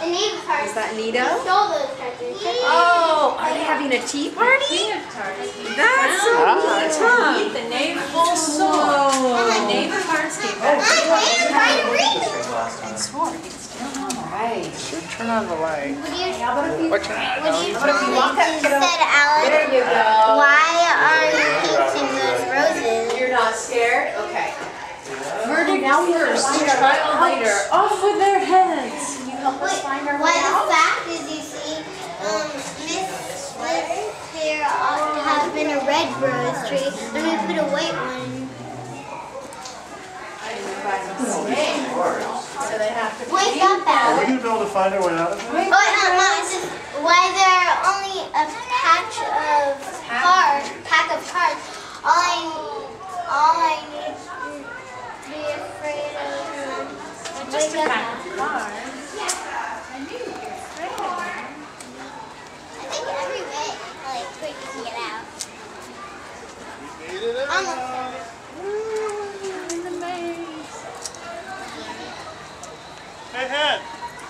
Is that Nito? Oh, are they having a tea party? That's so neat, huh? The neighbor full soul. The neighbor hearts came back. Right. Turn on the light. What turn on? said, Alex, There you go. why are you painting those roses? You're not scared? Okay. Verdict first, trial later. Off with their heads. Can you help us find our way Well, out? the fact is, you see, Miss here ought to have been a red rose tree, and we put a white one. So they have to Wake up, Are we Alex. going to be able to find our way out of here? Oh, no, it's just why there are only a pack of cards. All I need to be afraid of. Just a Wake up, pack Alex. of cards. I knew you were afraid of them. I think every way, quick you can get out. Made it out. In the maze. Hey, Head.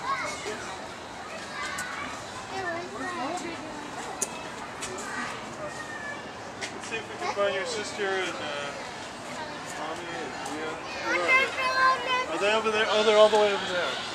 Let's see if we can find your sister and Mommy and Leah. Are they over there? Oh, they're all the way over there.